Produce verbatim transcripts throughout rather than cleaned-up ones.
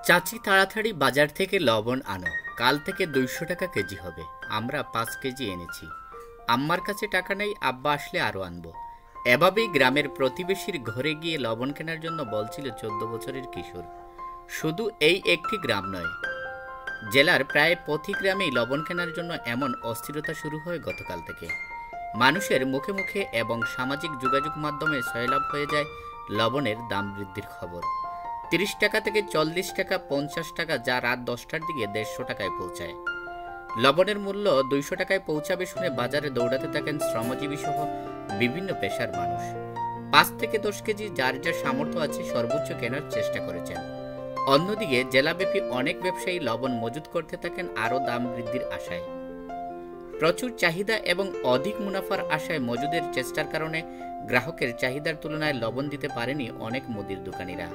চাচি তাড়াতাড়ি বাজার থেকে লবণ আনো, কাল থেকে দুইশো টাকা কেজি হবে। আমরা পাঁচ কেজি এনেছি। আম্মার কাছে টাকা নেই, আব্বা আসলে আরও আনবো। এভাবেই গ্রামের প্রতিবেশীর ঘরে গিয়ে লবণ কেনার জন্য বলছিল চোদ্দ বছরের কিশোর। শুধু এই একটি গ্রাম নয়, জেলার প্রায় প্রতি গ্রামেই লবণ কেনার জন্য এমন অস্থিরতা শুরু হয় গতকাল থেকে। মানুষের মুখে মুখে এবং সামাজিক যোগাযোগ মাধ্যমে সয়লাভ হয়ে যায় লবণের দাম বৃদ্ধির খবর। তিরিশ টাকা থেকে চল্লিশ টাকা, পঞ্চাশ টাকা, যা রাত দশটার দিকে দেড়শো টাকায় পৌঁছায়। লবণের মূল্য দুইশো টাকায় পৌঁছাবে শুনে বাজারে দৌড়াতে থাকেন শ্রমজীবী সহ বিভিন্ন পেশার মানুষ। পাঁচ থেকে দশ কেজি যার যার সামর্থ্য আছে সর্বোচ্চ কেনার চেষ্টা করেছেন। অন্যদিকে জেলাব্যাপী অনেক ব্যবসায়ী লবণ মজুত করতে থাকেন আরও দাম বৃদ্ধির আশায়। প্রচুর চাহিদা এবং অধিক মুনাফার আশায় মজুদের চেষ্টার কারণে গ্রাহকের চাহিদার তুলনায় লবণ দিতে পারেনি অনেক মুদির দোকানিরা।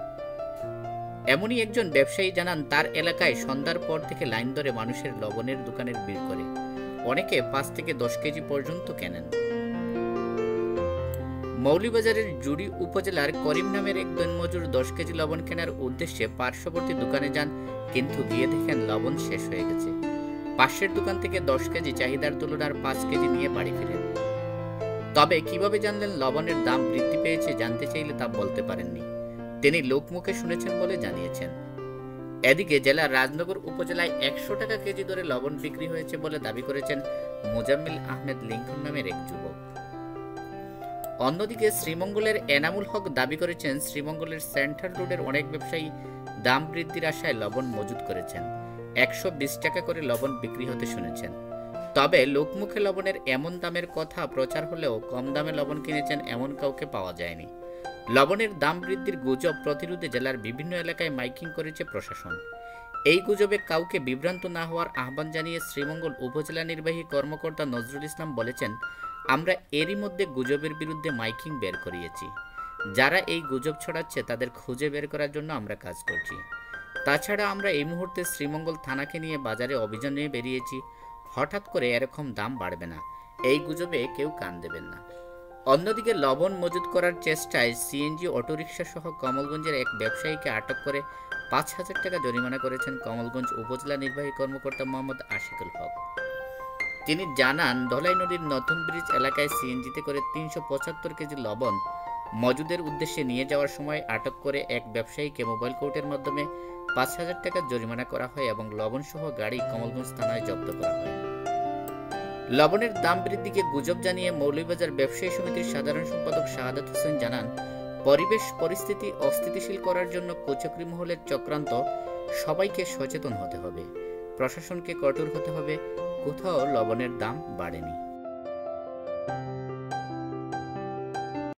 এমনই একজন ব্যবসায়ী জানান, তার এলাকায় সন্ধ্যার পর থেকে লাইন ধরে মানুষের লবণের দোকানের ভিড় করে। অনেকে পাঁচ থেকে দশ কেজি পর্যন্ত কেনেন। মৌলভীবাজারের জুড়ি উপজেলার করিম নামের এক দিনমজুর দশ কেজি লবণ কেনার উদ্দেশ্যে পার্শ্ববর্তী দোকানে যান, কিন্তু গিয়ে দেখেন লবণ শেষ হয়ে গেছে। পাশের দোকান থেকে দশ কেজি চাহিদার তুলনার পাঁচ কেজি নিয়ে বাড়ি ফিরেন। তবে কিভাবে জানলেন লবণের দাম বৃদ্ধি পেয়েছে জানতে চাইলে তা বলতে পারেননি। তিনি লোকমুখে শুনেছেন বলে জানিয়েছেন। এদিকে জেলার রাজনগর উপজেলায় একশো টাকা কেজি দরে লবণ বিক্রি হয়েছে বলে দাবি করেছেন মোজাম্মিল আহমেদ লিঙ্কন নামের এক যুবক। অন্যদিকে শ্রীমঙ্গলের এনামুল হক দাবি করেছেন, শ্রীমঙ্গলের সেন্ট্রাল রোডের অনেক ব্যবসায়ী দাম বৃদ্ধির আশায় লবণ মজুত করেছেন। একশো বিশ টাকা করে লবণ বিক্রি হতে শুনেছেন। তবে লোকমুখে লবণের এমন দামের কথা প্রচার হলেও কম দামে লবণ কিনেছেন এমন কাউকে পাওয়া যায়নি। লবণের দাম বৃদ্ধির গুজব প্রতিরোধে জেলার বিভিন্ন এলাকায় মাইকিং করেছে প্রশাসন। এই গুজবে কাউকে বিভ্রান্ত না হওয়ার আহ্বান জানিয়ে শ্রীমঙ্গল উপজেলা নির্বাহী কর্মকর্তা নজরুল ইসলাম বলেছেন, আমরা এরই মধ্যে গুজবের বিরুদ্ধে মাইকিং বের করিয়েছি। যারা এই গুজব ছড়াচ্ছে তাদের খুঁজে বের করার জন্য আমরা কাজ করছি। তাছাড়া আমরা এই মুহূর্তে শ্রীমঙ্গল থানাকে নিয়ে বাজারে অভিযান নিয়ে বেরিয়েছি। হঠাৎ করে এরকম দাম বাড়বে না, এই গুজবে কেউ কান দেবেন না। অন্যদিকে লবণ মজুত করার চেষ্টায় সিএনজি অটোরিকশা সহ কমলগঞ্জের এক ব্যবসায়ীকে আটক করে পাঁচ হাজার টাকা জরিমানা করেছেন কমলগঞ্জ উপজেলা নির্বাহী কর্মকর্তা মোহাম্মদ আশিকুল হক। তিনি জানান, ধলাই নদীর নতুন ব্রিজ এলাকায় সিএনজিতে করে তিনশো পঁচাত্তর কেজি লবণ মজুদের উদ্দেশ্যে নিয়ে যাওয়ার সময় আটক করে এক ব্যবসায়ীকে মোবাইল কোর্টের মাধ্যমে পাঁচ হাজার টাকা জরিমানা করা হয় এবং লবণ সহ গাড়ি কমলগঞ্জ থানায় জব্দ করা হয়। লবণের দাম বৃদ্ধিকে গুজব জানিয়ে মৌলভীবাজার ব্যবসায়ী সমিতির সাধারণ সম্পাদক শাহাদাত হোসেন জানান, পরিবেশ পরিস্থিতি অস্থিতিশীল করার জন্য কুচক্রী মহলের চক্রান্ত, সবাইকে সচেতন হতে হবে, প্রশাসনকে কঠোর হতে হবে। কোথাও লবণের দাম বাড়েনি।